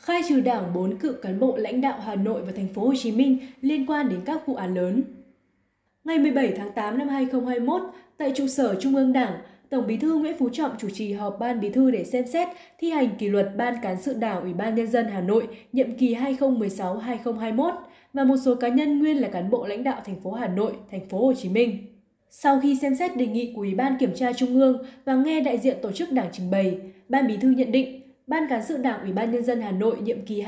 khai trừ Đảng 4 cựu cán bộ lãnh đạo Hà Nội và thành phố Hồ Chí Minh liên quan đến các vụ án lớn. Ngày 17 tháng 8 năm 2021, tại trụ sở Trung ương Đảng, Tổng Bí thư Nguyễn Phú Trọng chủ trì họp Ban Bí thư để xem xét thi hành kỷ luật Ban Cán sự Đảng Ủy ban Nhân dân Hà Nội nhiệm kỳ 2016-2021 và một số cá nhân nguyên là cán bộ lãnh đạo thành phố Hà Nội, thành phố Hồ Chí Minh. Sau khi xem xét đề nghị của Ủy ban Kiểm tra Trung ương và nghe đại diện tổ chức Đảng trình bày, Ban Bí thư nhận định Ban Cán sự Đảng Ủy ban Nhân dân Hà Nội nhiệm kỳ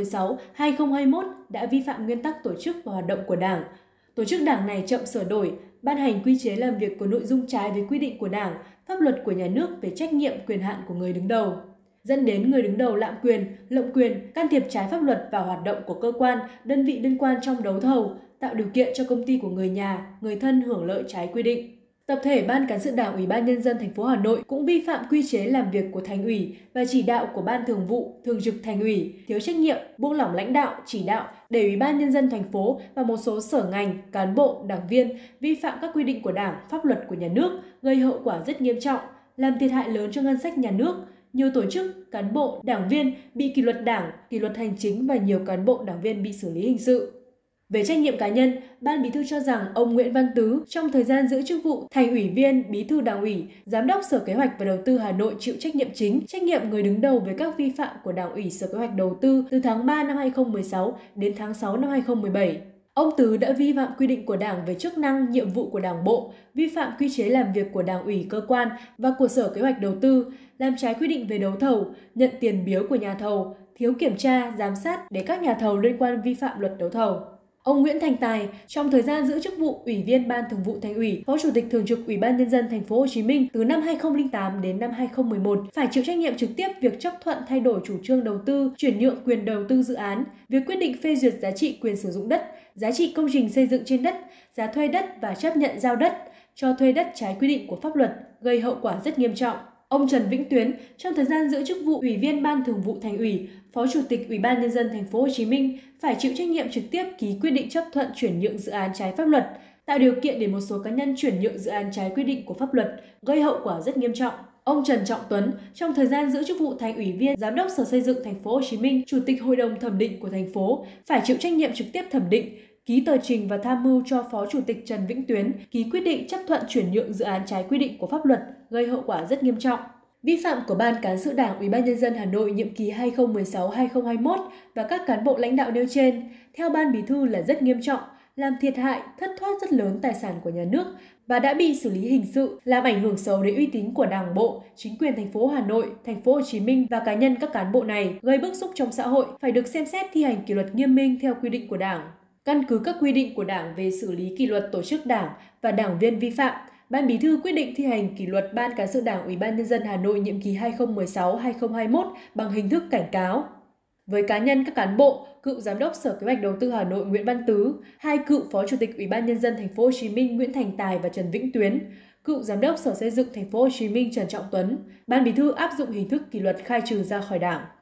2016-2021 đã vi phạm nguyên tắc tổ chức và hoạt động của Đảng. Tổ chức Đảng này chậm sửa đổi, ban hành quy chế làm việc có nội dung trái với quy định của Đảng, pháp luật của nhà nước về trách nhiệm quyền hạn của người đứng đầu, dẫn đến người đứng đầu lạm quyền, lộng quyền, can thiệp trái pháp luật vào hoạt động của cơ quan, đơn vị liên quan trong đấu thầu, tạo điều kiện cho công ty của người nhà, người thân hưởng lợi trái quy định. Tập thể Ban Cán sự Đảng Ủy ban Nhân dân thành phố Hà Nội cũng vi phạm quy chế làm việc của Thành ủy và chỉ đạo của Ban Thường vụ, Thường trực Thành ủy, thiếu trách nhiệm, buông lỏng lãnh đạo, chỉ đạo để Ủy ban Nhân dân thành phố và một số sở ngành, cán bộ, đảng viên vi phạm các quy định của Đảng, pháp luật của nhà nước, gây hậu quả rất nghiêm trọng, làm thiệt hại lớn cho ngân sách nhà nước. Nhiều tổ chức, cán bộ, đảng viên bị kỷ luật Đảng, kỷ luật hành chính và nhiều cán bộ, đảng viên bị xử lý hình sự. Về trách nhiệm cá nhân, Ban Bí thư cho rằng ông Nguyễn Văn Tứ trong thời gian giữ chức vụ Thành ủy viên, Bí thư Đảng ủy, Giám đốc Sở Kế hoạch và Đầu tư Hà Nội chịu trách nhiệm chính, trách nhiệm người đứng đầu về các vi phạm của Đảng ủy Sở Kế hoạch Đầu tư từ tháng 3 năm 2016 đến tháng 6 năm 2017. Ông Tứ đã vi phạm quy định của Đảng về chức năng, nhiệm vụ của Đảng bộ, vi phạm quy chế làm việc của Đảng ủy cơ quan và của Sở Kế hoạch Đầu tư, làm trái quy định về đấu thầu, nhận tiền biếu của nhà thầu, thiếu kiểm tra, giám sát để các nhà thầu liên quan vi phạm luật đấu thầu. Ông Nguyễn Thành Tài trong thời gian giữ chức vụ Ủy viên Ban Thường vụ Thành ủy, Phó Chủ tịch Thường trực Ủy ban Nhân dân thành phố Hồ Chí Minh từ năm 2008 đến năm 2011 phải chịu trách nhiệm trực tiếp việc chấp thuận thay đổi chủ trương đầu tư, chuyển nhượng quyền đầu tư dự án, việc quyết định phê duyệt giá trị quyền sử dụng đất, giá trị công trình xây dựng trên đất, giá thuê đất và chấp nhận giao đất, cho thuê đất trái quy định của pháp luật, gây hậu quả rất nghiêm trọng. Ông Trần Vĩnh Tuyến trong thời gian giữ chức vụ Ủy viên Ban Thường vụ Thành ủy, Phó Chủ tịch Ủy ban Nhân dân thành phố Hồ Chí Minh phải chịu trách nhiệm trực tiếp ký quyết định chấp thuận chuyển nhượng dự án trái pháp luật, tạo điều kiện để một số cá nhân chuyển nhượng dự án trái quy định của pháp luật, gây hậu quả rất nghiêm trọng. Ông Trần Trọng Tuấn trong thời gian giữ chức vụ Thành ủy viên, Giám đốc Sở Xây dựng thành phố Hồ Chí Minh, Chủ tịch Hội đồng thẩm định của thành phố phải chịu trách nhiệm trực tiếp thẩm định, ký tờ trình và tham mưu cho Phó Chủ tịch Trần Vĩnh Tuyến ký quyết định chấp thuận chuyển nhượng dự án trái quy định của pháp luật, gây hậu quả rất nghiêm trọng. Vi phạm của Ban Cán sự Đảng Ủy ban Nhân dân Hà Nội nhiệm kỳ 2016-2021 và các cán bộ lãnh đạo nêu trên, theo Ban Bí thư là rất nghiêm trọng, làm thiệt hại, thất thoát rất lớn tài sản của nhà nước và đã bị xử lý hình sự, làm ảnh hưởng xấu đến uy tín của Đảng bộ, chính quyền thành phố Hà Nội, thành phố Hồ Chí Minh và cá nhân các cán bộ này, gây bức xúc trong xã hội, phải được xem xét thi hành kỷ luật nghiêm minh theo quy định của Đảng. Căn cứ các quy định của Đảng về xử lý kỷ luật tổ chức Đảng và đảng viên vi phạm, Ban Bí thư quyết định thi hành kỷ luật Ban Cán sự Đảng Ủy ban Nhân dân Hà Nội nhiệm kỳ 2016-2021 bằng hình thức cảnh cáo. Với cá nhân các cán bộ, cựu Giám đốc Sở Kế hoạch Đầu tư Hà Nội Nguyễn Văn Tứ, hai cựu Phó Chủ tịch Ủy ban Nhân dân thành phố Hồ Chí Minh Nguyễn Thành Tài và Trần Vĩnh Tuyến, cựu Giám đốc Sở Xây dựng thành phố Hồ Chí Minh Trần Trọng Tuấn, Ban Bí thư áp dụng hình thức kỷ luật khai trừ ra khỏi Đảng.